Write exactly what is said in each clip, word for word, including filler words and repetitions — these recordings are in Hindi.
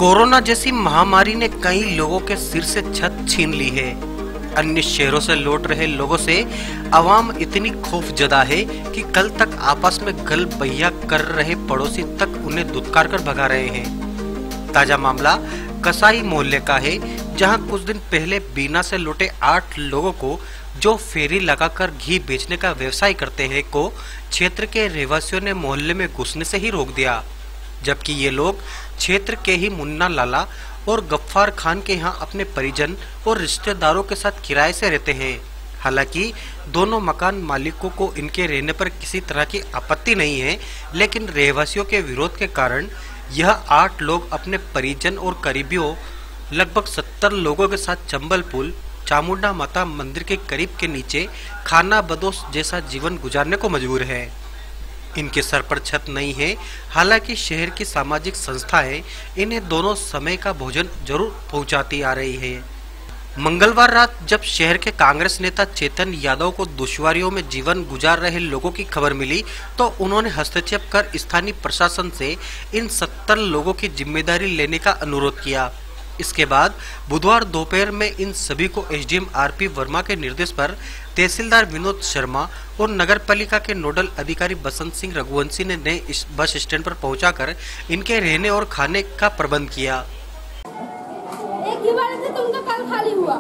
कोरोना जैसी महामारी ने कई लोगों के सिर से छत छीन ली है। अन्य शहरों से लौट रहे लोगों से आवाम इतनी खौफजदा है कि कल तक आपस में गल बहिया कर रहे पड़ोसी तक उन्हें दुत्कार कर भगा रहे हैं। ताजा मामला कसाई मोहल्ले का है, जहां कुछ दिन पहले बीना से लौटे आठ लोगों को, जो फेरी लगाकर घी बेचने का व्यवसाय करते हैं, को क्षेत्र के रहवासियों ने मोहल्ले में घुसने से ही रोक दिया, जबकि ये लोग क्षेत्र के ही मुन्ना लाला और गफ्फार खान के यहाँ अपने परिजन और रिश्तेदारों के साथ किराए से रहते हैं। हालांकि दोनों मकान मालिकों को इनके रहने पर किसी तरह की आपत्ति नहीं है, लेकिन रहवासियों के विरोध के कारण यह आठ लोग अपने परिजन और करीबियों लगभग सत्तर लोगों के साथ चंबल पुल चामुंडा माता मंदिर के करीब के नीचे खाना बदोश जैसा जीवन गुजारने को मजबूर है। इनके सर पर छत नहीं है। हालांकि शहर की सामाजिक संस्थाएं इन्हें दोनों समय का भोजन जरूर पहुंचाती आ रही है। मंगलवार रात जब शहर के कांग्रेस नेता चेतन यादव को दुश्वारियों में जीवन गुजार रहे लोगों की खबर मिली, तो उन्होंने हस्तक्षेप कर स्थानीय प्रशासन से इन सत्तर लोगों की जिम्मेदारी लेने का अनुरोध किया। इसके बाद बुधवार दोपहर में इन सभी को एसडीएम आरपी वर्मा के निर्देश पर तहसीलदार विनोद शर्मा और नगर पालिका के नोडल अधिकारी बसंत सिंह रघुवंशी ने नए बस स्टैंड पर पहुंचाकर इनके रहने और खाने का प्रबंध किया। एक ही बार से तुमका कल खाली हुआ।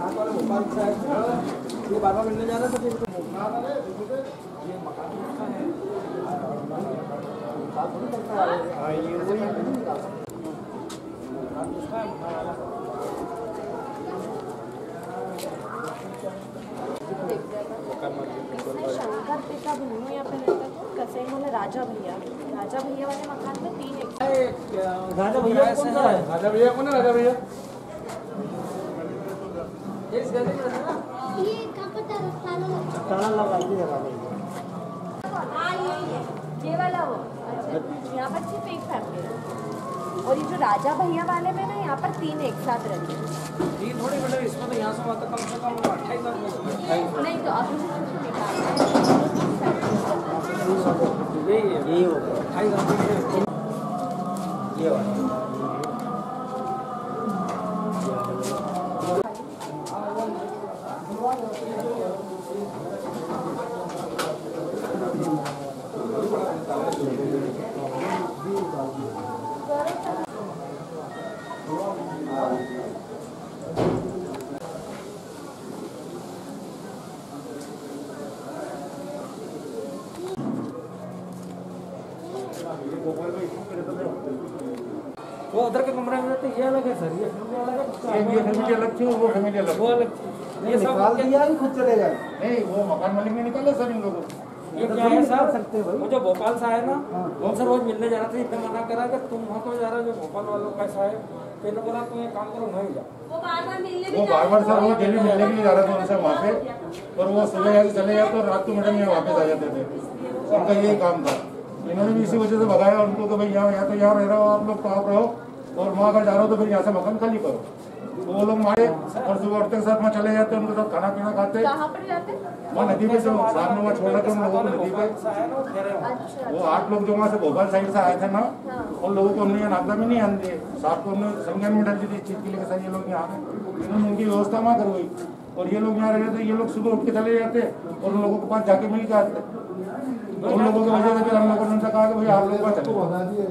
शंकर पिता भूमि या फिर कसे में राजा भैया राजा भैया वाले मकान में तीन एक राजा भैया कौन सा है? राजा भैया कौन है? राजा भैया इस गली में है ना, ये का पता ताला ताला लगा दिया है। हां ये ये ये वाला वो। अच्छा, यहां पर सिर्फ एक फैमिली है और ये जो राजा भैया वाले में ना, यहाँ पर तीन एक साथ रहते हैं। ये थोड़ी मतलब इसमें तो यहाँ से वहाँ तक कम से कम अट्ठाईस आदमी नहीं तो अभी ये ये अट्ठाईस आदमी ये वाला वो उधर के कमरे में रहते, ये अलग है सर, ये फैमिली अलग है, ये फैमिली अलग थी, वो फैमिली अलग, वो अलग थी। ये निकाल दिया ही खुद चले गए? नहीं, वो मकान मालिक ने निकाला सर इन लोगों को। ये क्या है सर, वो जो भोपाल से आए ना, उनसे रोज मिलने जा रहा था, इतना मना करा कि तुम वहाँ तो जा रहे हो, जो भोपाल वालों का ऐसा है, तो बोला तुम एक काम करो वहीं जाओ। वो बार बार मिलने वो बार बार सर वो डेली मिलने के लिए जा रहा था उनसे वहाँ पे, और वो सुबह जाके चले जाते और रात को मैडम यहाँ वापस आ जाते थे। उनका यही काम था। इन्होंने भी इसी वजह से भगाया उनको कि भाई यहाँ या तो यहाँ रह रहे हो आप लोग, तो आप रहो, और वहाँ अगर जा रहे हो तो फिर यहाँ से मकान खाली करो। तो वो लोग मारे और सुबह उठते के साथ वहाँ चले जाते, उनके साथ खाना पीना खाते। कहाँ पर जाते? वहाँ नदी पे जो सामने वहाँ छोड़ा था उन लोगों को नदी पे। वो आठ लोग जो वहाँ से भोपाल साइड से आए थे ना, उन लोगों को हमने यहाँ नागदा में नहीं आने दिए, साथ को हमने संज्ञान में डाल दी थी इस चीज के लिए सर ये लोग यहाँ आए। इन्होंने उनकी व्यवस्था वहाँ करवाई और ये लोग यहाँ रह थे। ये लोग सुबह उठ के चले जाते और उन लोगों के पास जाके मिल के आते। उन लोगों की वजह से फिर हम लोगों ने उनसे कहा कि भैया आप लोगों का चलो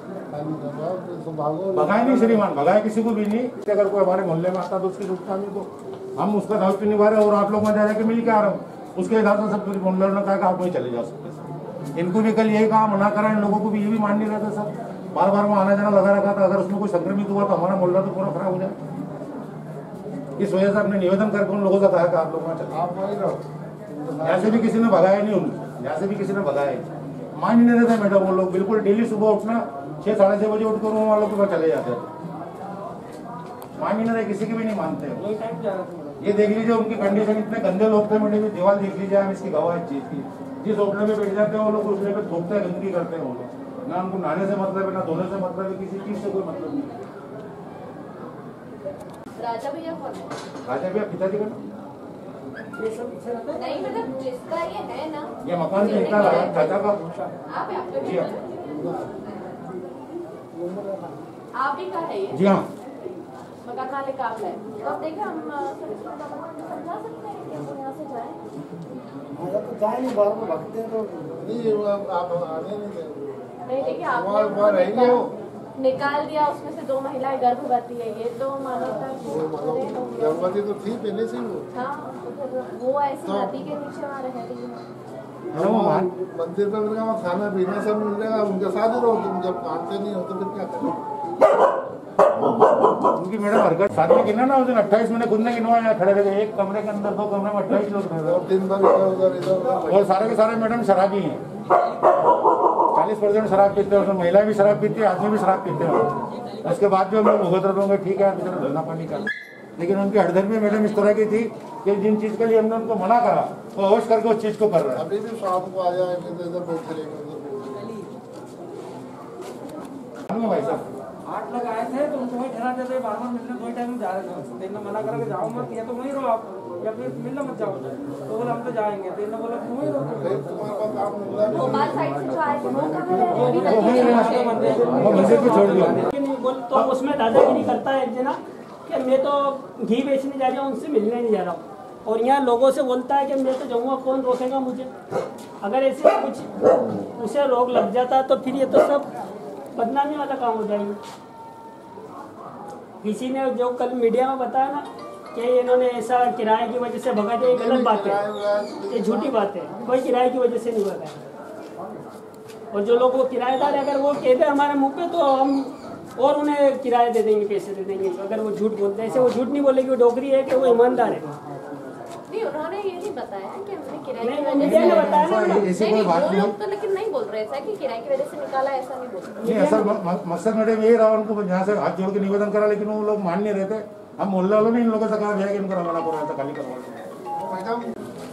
भगाए नहीं श्रीमान, भगाए किसी को भी नहीं। अगर कोई हमारे मोहल्ले में आता तो उसकी सूचना नहीं, तो हम उसका दायित्व निभा रहे और आप लोग वहाँ जा जाके मिल के आ रहे हो। उसके हिसाब से सब पूरी मोहल्ले ने कहा कि आप वहीं चले जाओ सकते। इनको भी कल यही कहा, मना करा, इन लोगों को भी ये भी मान नहीं रहा था सर, बार बार वहाँ आना जाना लगा रखा था। अगर उसमें कोई संक्रमित हुआ तो हमारा मोहल्ला तो पूरा खराब हो जाए। इस वजह से हमने निवेदन करके उन लोगों से कहा कि आप लोग वहाँ चले। आप वहीं रहो। यहाँ से भी किसी ने भगाया नहीं, उन्हें यहाँ से भी किसी ने भगाया, मान ही नहीं रहता मैडम। वो लोग बिल्कुल डेली सुबह उठना छह साढ़े छह बजे उठकर वो वालों के पास चले जाते हैं, मान ही नहीं रहे, किसी की भी नहीं मानते। ये देख लीजिए उनकी कंडीशन, इतने गंदे लोग थे। मैंने भी दीवार देख लीजिए, हम इसकी गवाह इस चीज की। जिस होटल में बैठ जाते हैं वो लोग उसमें पे थूकते हैं, गंदगी करते हैं वो लोग। ना उनको नहाने से मतलब है, ना धोने से मतलब है, किसी चीज से कोई मतलब नहीं। राजा भैया कौन है? राजा भैया पिताजी का ये सब पीछे रहता है। नहीं मतलब जिसका ये है ना, ये मकान में इतना लगा चाचा का। आप यहाँ पे जी भी आप भी का है ये? जी हाँ। मकान वाले काम है तो अब देखिए हम समझा सकते हैं कि हम यहाँ से जाएं। तो जाए नहीं बाहर में भागते हैं तो नहीं आप आने नहीं देंगे। नहीं देखिए वहाँ वहाँ रहेंगे वो आपने निकाल दिया उसमें से दो महिलाएं गर्भवती है, ये तो मानवता गर्भवती तो थी पहले से वो। हाँ तो फिर वो ऐसी नदी के नीचे वहाँ रह रही है। मंदिर पर मिलेगा वहाँ खाना पीना सब मिल जाएगा, उनके साथ ही रहो। तुम जब मानते नहीं हो तो फिर क्या करें? उनकी मैडम हरकत शादी में गिना ना उस दिन अट्ठाईस महीने खुद ने गिनवाया, खड़े रहे एक कमरे के अंदर, दो कमरे में अट्ठाईस लोग रह रहे दिन भर इधर उधर इधर उधर और सारे के सारे मैडम शराबी हैं। चालीस परसेंट शराब पीते हैं, उसमें महिला भी शराब पीती है, आदमी भी शराब पीते हैं। उसके बाद भी हम लोग भुगत रहे होंगे, ठीक है बेचारा धंधा पानी का, लेकिन उनकी हड़धर्मी मैडम इस तरह की थी कि जिन चीज के लिए हमने उनको मना करा वो होश करके उस चीज को कर रहा है। अभी भी शाम को आ जाए इधर बैठे रहेंगे भाई साहब आठ लोग आए थे तो उनको वही ठहराते थे, बार बार मिलने वही टाइम में जा रहे थे। तेना मना करा कि जाओ मत, या तो वहीं रहो आप या फिर मिलने मत जाओ। तो बोला हम तो जाएंगे, तेना बोला तुम वहीं रहो। तुम्हारे पास काम मिल रहा है भोपाल साइड से जो आए थे वो कहाँ रह रहे हैं? वो मंदिर पे छोड़ दिया। लेकिन बोल तो उसमें दादागिरी करता है एक जना कि मैं तो घी बेचने जा रहा हूँ, उनसे मिलने नहीं जा रहा हूँ, और यहाँ लोगों से बोलता है कि मैं तो जाऊँगा, कौन रोकेगा मुझे। अगर ऐसे कुछ उसे रोग लग जाता तो फिर ये तो सब बदनामी वाला काम हो जाएगा। किसी ने जो कल मीडिया में बताया ना कि इन्होंने ऐसा किराए की वजह से भगा दिया, गलत बात है, ये झूठी बात है। कोई किराए की वजह से नहीं भगा। और जो लोग वो किराएदार अगर वो कहते हैं हमारे मुंह पे तो हम और उन्हें किराया दे देंगे, पैसे दे देंगे अगर वो झूठ बोलते हैं। ऐसे वो झूठ नहीं बोलेगी, वो डोगरी है कि वो ईमानदार है। नहीं उन्होंने ये नहीं बताया कि हमने किराए की नहीं, वजह मीडिया ने से बताया ना। नहीं, ऐसी नहीं, कोई बात वो नहीं। लोग तो लेकिन नहीं बोल रहे ऐसा कि किराए की वजह से निकाला, ऐसा नहीं बोल रहे। नहीं असल म- मकसद मैडम यही रहा, उनको यहाँ से हाथ जोड़ के निवेदन करा, लेकिन वो लोग मान नहीं रहे थे। हम मोहल्ले वालों ने इन लोगों से कहा भैया कि इनको रवाना करो, ऐसा खाली करवा। मैडम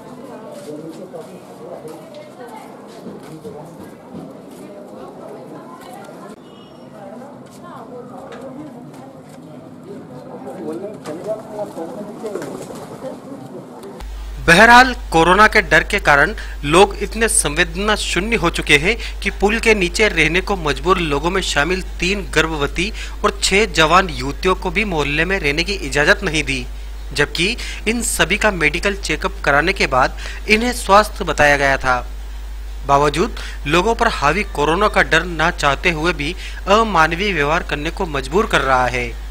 बहरहाल कोरोना के डर के कारण लोग इतने संवेदना शून्य हो चुके हैं कि पुल के नीचे रहने को मजबूर लोगों में शामिल तीन गर्भवती और छह जवान युवतियों को भी मोहल्ले में रहने की इजाजत नहीं दी, जबकि इन सभी का मेडिकल चेकअप कराने के बाद इन्हें स्वस्थ बताया गया था। बावजूद लोगों पर हावी कोरोना का डर ना चाहते हुए भी अमानवीय व्यवहार करने को मजबूर कर रहा है।